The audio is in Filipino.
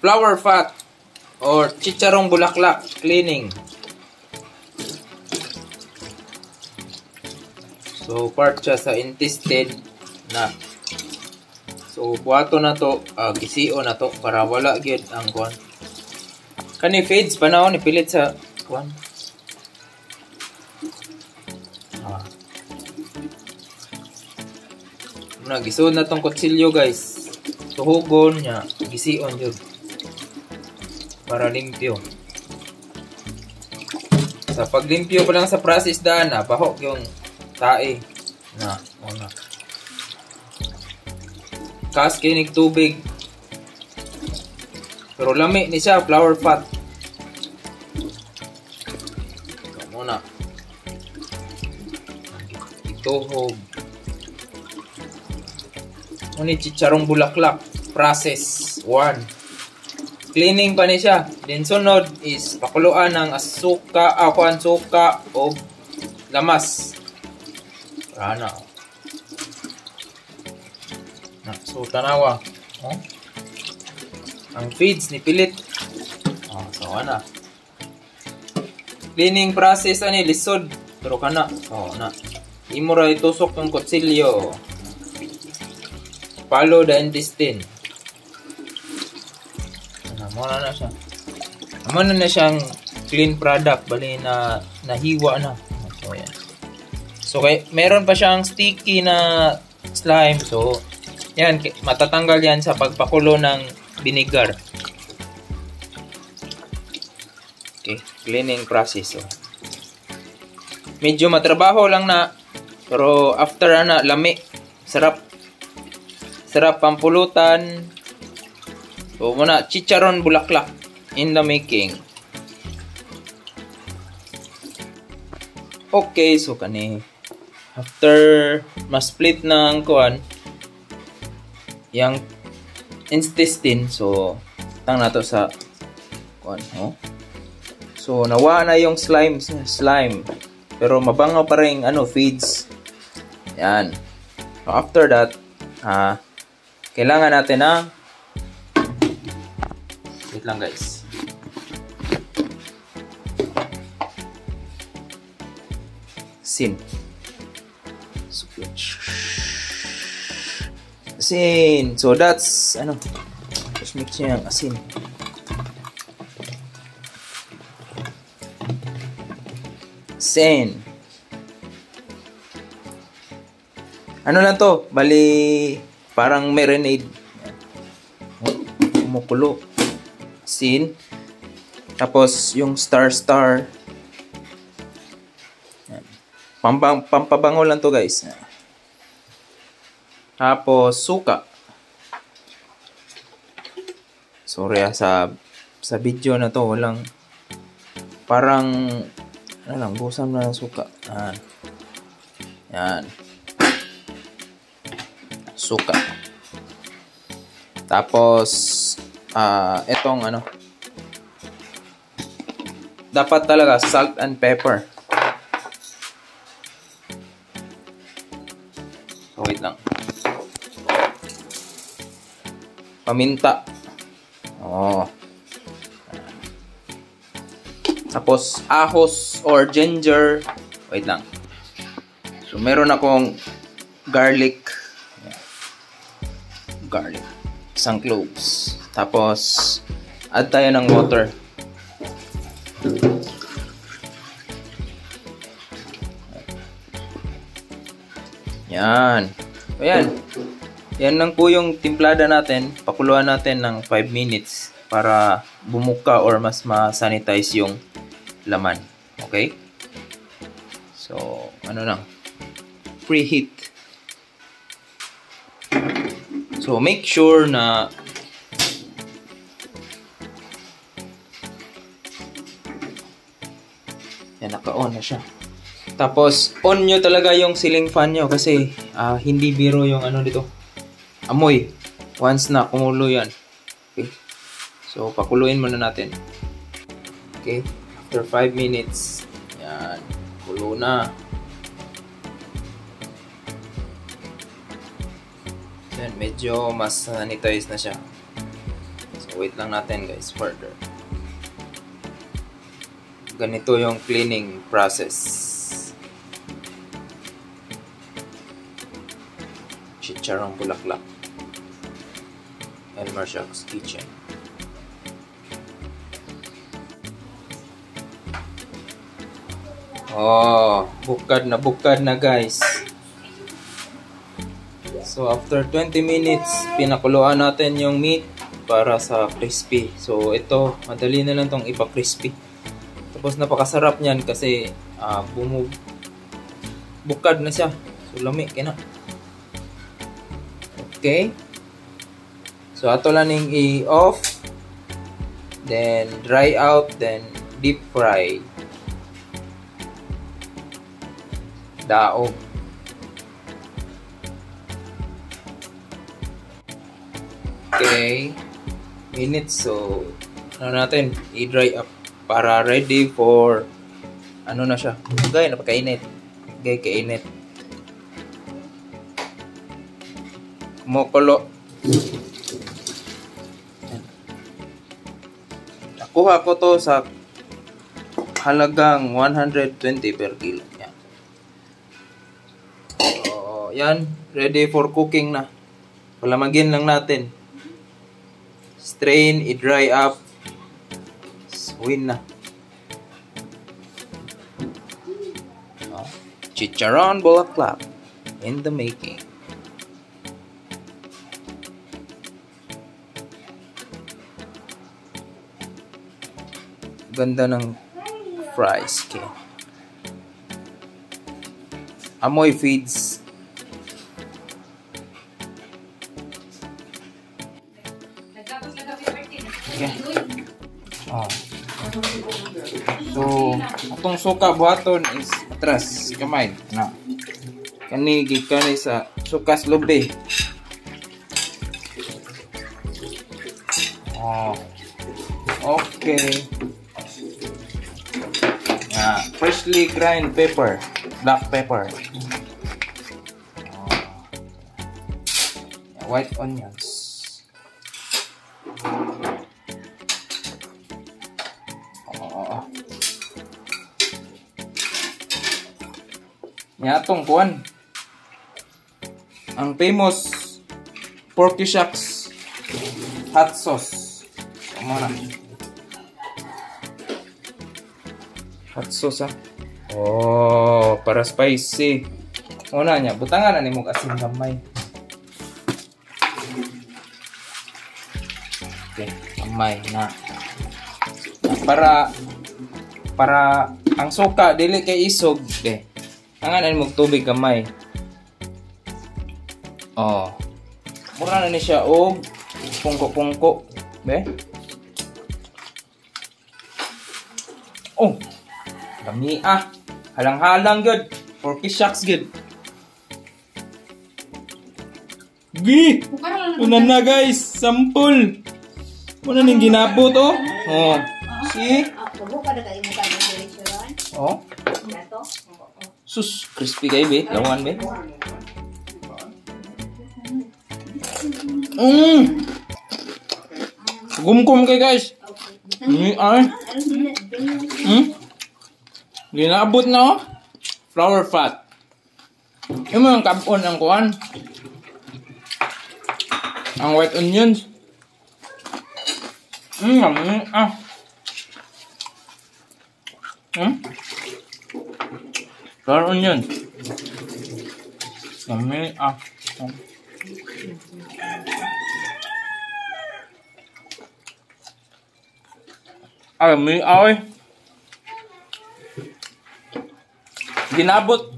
flower fat or chicharong bulaklak cleaning. So part siya sa intestine na. So buhato na to, gisio na to para wala gyud ang kuan. Kani feeds panahon ipilit sa kuan. Gisod na tong kutsilyo guys. Tuhugon niya, gision jud. Para limpyo. Sa paglimpyo pa lang sa process daan na, bahok yung tae na una. Kas kinig tubig. Pero lami ni siya, flower fat. Muna. Ituhog. Ini chicharong bulaklak process 1. Cleaning pa ni siya. Then sunod is pakuluan ng asuka, suka o lamas. Rana. So tanawa. Ang feeds ni pilit. So ana. Cleaning process ani lisod pero kana. So na. Imo ra itusok yung kutsilyo. Follow the intestine. Muna na siya. Muna na siyang clean product. Bali na nahiwa na. So, yan. So, meron pa siyang sticky na slime. So, yan. Matatanggal yan sa pagpakulo ng vinegar. Okay. Cleaning process. So, medyo matrabaho lang na. Pero after na, lami. Sarap. Sarap pampulutan. So muna, chicharon bulaklak in the making. Okay, so kani after ma-split ng kuan yang intestine, so tang nato sa kuan, So nawa na yung slime, pero mabangaw pa rin feeds. Yan. So, after that, kailangan natin ng wait lang guys. Asin. Asin. So that's just mix niya yung asin. Asin. Ano lang to? Bali parang marinade. Kumukulo. Asin. Tapos yung star. Pampabango lang to guys. Tapos suka. Sorry sa video na to walang parang gusam na ng suka. Yan. Suka. Tapos etong dapat talaga salt and pepper. So wait lang. Paminta. Tapos ahos or ginger. Wait lang. So meron akong garlic. Isang cloves. Tapos add tayo ng water. Yan. Ayan. Yan lang po yung timplada natin. Pakuluan natin ng 5 minutes para bumuka or mas ma-sanitize yung laman. Okay? So, lang. Preheat. So, make sure na yan, naka-on na siya. Tapos, on nyo talaga yung ceiling fan nyo kasi hindi biro yung dito. Amoy. Once na kumulo yan. Okay. So, pakuluin muna natin. Okay. After 5 minutes. Yan. Kulo na. Yan. Medyo mas sanitize na siya. So, Wait lang natin guys, further. Ganito yung cleaning process. Chicharong Bulaklak. Elmer Shark's Kitchen. Oh, bukad na guys. So after 20 minutes, pinakuluan natin yung meat para sa crispy. So ito, madali na lang tong ipa-crispy. Tapos napakasarap niyan kasi bukad na siya. So lami kina. Okay. So ato lang ning i-off. Then dry out, then deep fry. Daog. Okay. Minutes. So ano natin, i-dry up para ready for ano na siya. Gaya napakainit. Gaya kainit. Kumukulo. Nakuha ko to sa halagang 120 per kilo. Yan. So, yan. Ready for cooking na. Palamagin lang natin. Strain, i-dry up. Win na. Chicharon Bulaklak in the making. Ganda ng fry skin. Amoy feeds. Okay. Oh. So, atong suka buhaton is atras kamay na. Kani gikan sa sukas lobe. Oh. Okay. Freshly grind pepper, black pepper. White onions. Atong kuan ang famous Porky Shucks hot sauce. Muna hot sauce oh, para spicy. Muna niya butangan na nimo asin gamay. Okay, gamay na para ang suka dili kay isog okay. Angan mo tubig gamay. Oh. Mura na ni siya og pungko-pungko, be? Oh. Lami halang-halang gud. Porky Shucks gud. Gi. Una na guys, sample. Muna ning ginabot oh. Oh. See? Oh. Sus, crispy kayo, be. Lawan, be. Gumkum kayo, guys. Ginabot na, oh. Flour fat. Yung mga kapon ang kuhan. Ang white onions. Flour onion. Yummy. Yummy. Ginabot